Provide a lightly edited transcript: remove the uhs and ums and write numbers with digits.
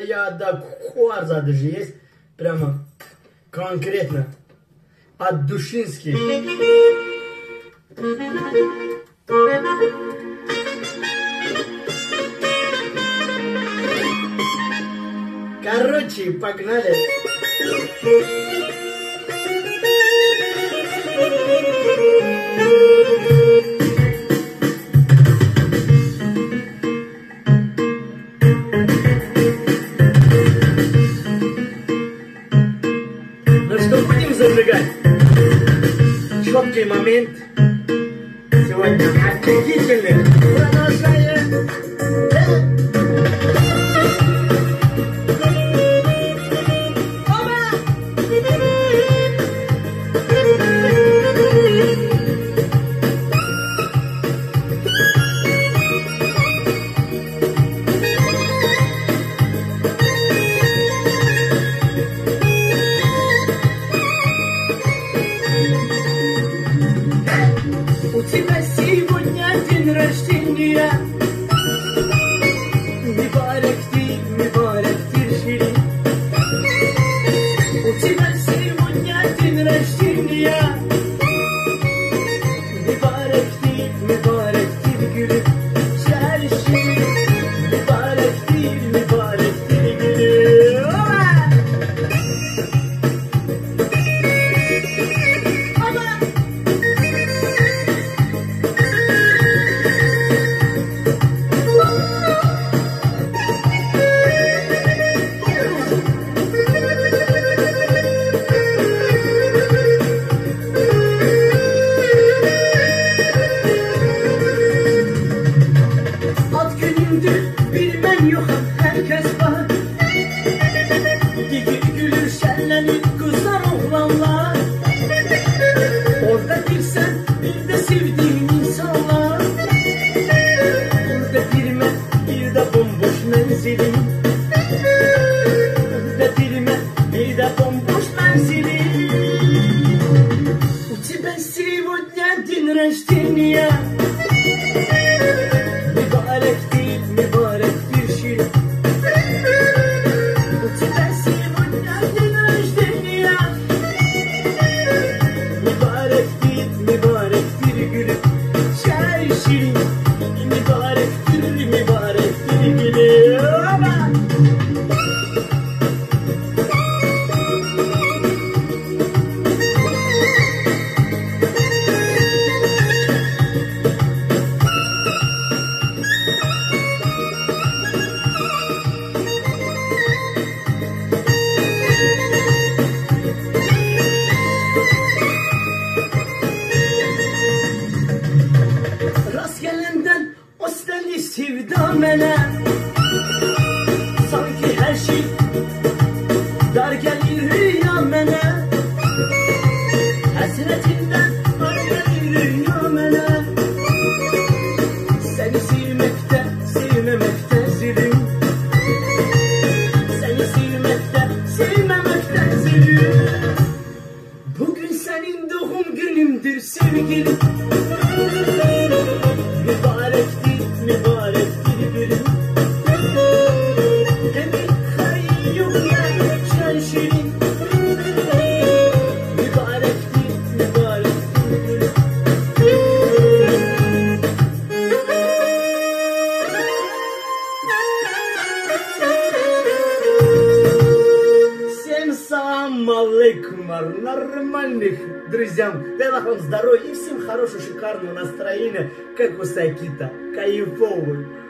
да, Куарза даже есть. Прямо конкретно. От Душинский. Короче, погнали. Ну что, будем зажигать? Четкий момент. Сегодня офигительный. Продолжаем. У тебя сегодня день рождения. Мибарак ты, шири. У тебя сегодня день рождения. Мибарак ты, гülüm. Şer şirin. Мибарак ты, gülüm. Ad günümdür bilmem yok herkes var. Gidi gülür şenlenir kızlar oğlanlar. Orada bir sen bir de sevdiğin insanlar. Orada bir ben bir de bomboş menzilim. Orada bir ben bir de bomboş menzilim. У тебя сегодня день рождения. Мибарак ты, шири. У тебя сегодня день рождения. Мибарак ты, gülüm. Şer şirin. Мибарак ты, gülüm. Rast gelenden o seni sevdam ele. Sanki her şey dar gelir rüyamene. Hasretinden dar gelir rüyamene. Seni sevmekte, sevmemekte zilim. Seni sevmekte, sevmemekte zilim. Bugün senin doğum günündür sevgilim. Mübarek gülüm. Emin hayır yok ya şen şirin. Mübarek gülüm. Всем салам алейкум, нормальных друзьям. Дай вам здоровья и всем хорошего, шикарного настроения, как у Сакита. Кайфовый.